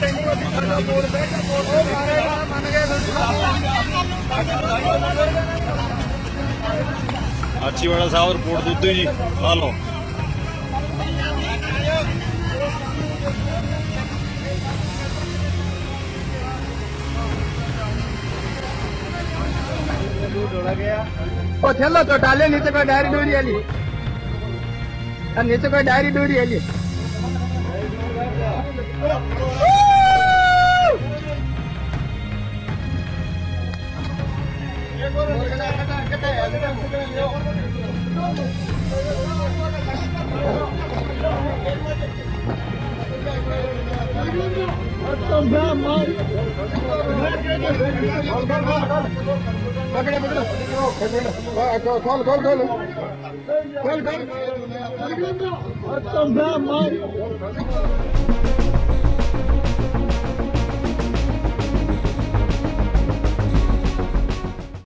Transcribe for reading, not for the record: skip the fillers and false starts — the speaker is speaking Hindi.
अच्छी बड़ा साहब रिपोर्ट दूधी जी ला लो। चलो तो डाले नीचे कोई डायरी डूरी वाली, नीचे कोई डायरी डूरी वाली। खोल खोल खोल खोल खोल